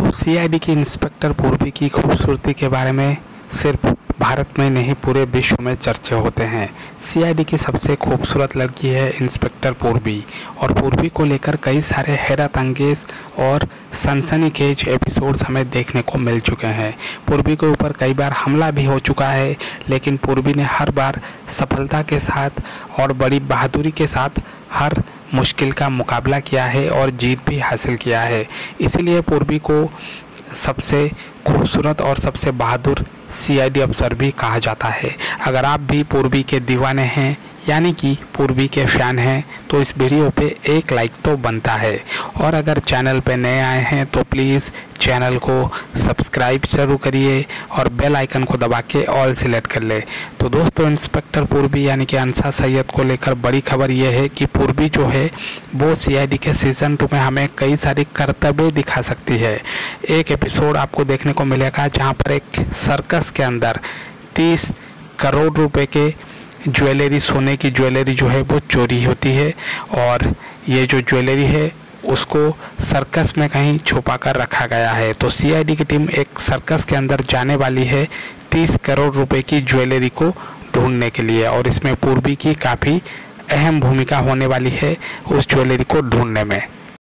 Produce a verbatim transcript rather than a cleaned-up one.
दोस्तों, सीआईडी की इंस्पेक्टर पूर्वी की खूबसूरती के बारे में सिर्फ भारत में नहीं पूरे विश्व में चर्चे होते हैं। सीआईडी की सबसे खूबसूरत लड़की है इंस्पेक्टर पूर्वी और पूर्वी को लेकर कई सारे हैरत अंगेज और सनसनीखेज एपिसोड्स हमें देखने को मिल चुके हैं। पूर्वी के ऊपर कई बार हमला भी हो चुका है, लेकिन पूर्वी ने हर बार सफलता के साथ और बड़ी बहादुरी के साथ हर मुश्किल का मुकाबला किया है और जीत भी हासिल किया है। इसीलिए पूर्वी को सबसे खूबसूरत और सबसे बहादुर सीआईडी अफसर भी कहा जाता है। अगर आप भी पूर्वी के दीवाने हैं यानी कि पूर्वी के फ़ैन हैं तो इस वीडियो पे एक लाइक तो बनता है, और अगर चैनल पे नए आए हैं तो प्लीज़ चैनल को सब्सक्राइब ज़रूर करिए और बेल आइकन को दबा के ऑल सिलेक्ट कर ले। तो दोस्तों, इंस्पेक्टर पूर्वी यानी कि अंसा सैयद को लेकर बड़ी खबर यह है कि पूर्वी जो है वो सीआईडी के सीज़न टू में हमें कई सारी कर्तव्य दिखा सकती है। एक एपिसोड आपको देखने को मिलेगा जहाँ पर एक सर्कस के अंदर तीस करोड़ रुपए के ज्वेलरी, सोने की ज्वेलरी जो है वो चोरी होती है, और ये जो ज्वेलरी है उसको सर्कस में कहीं छुपा कर रखा गया है। तो सीआईडी की टीम एक सर्कस के अंदर जाने वाली है तीस करोड़ रुपए की ज्वेलरी को ढूंढने के लिए, और इसमें पूर्वी की काफ़ी अहम भूमिका होने वाली है उस ज्वेलरी को ढूंढने में।